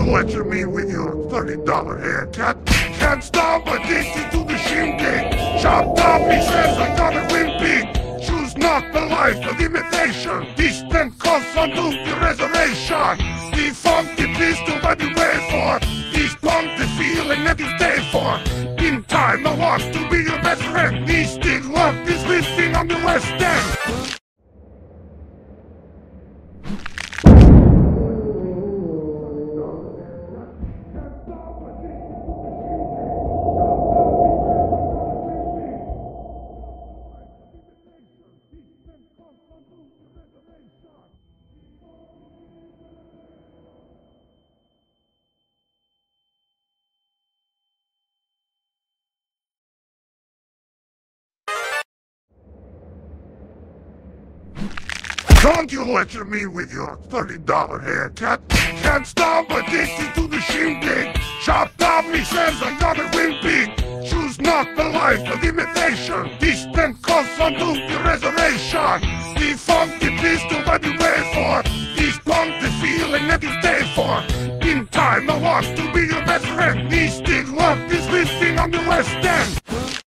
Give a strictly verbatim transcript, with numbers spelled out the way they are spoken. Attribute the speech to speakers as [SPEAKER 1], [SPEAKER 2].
[SPEAKER 1] you lecture me with your thirty dollar haircut? Can't stop addicted to the shindig. Chopped up, he says I got a wimpy. Choose not the life of imitation. Distant calls unto the reservation. The funky pistol that you pay for. This punk the feeling that you stay for. In time I want to be your best friend. This still love is living on the West End. Don't you lecture me with your thirty dollar haircut? Can't stop addicted to the shindig. Chopped up, he says I got a wimpy. Choose not the life of imitation. Distant calls unto the reservation. The funky pistol that you pay for. This punk the feeling that you stay for. In time I want to be your best friend. This still love is living on the West End.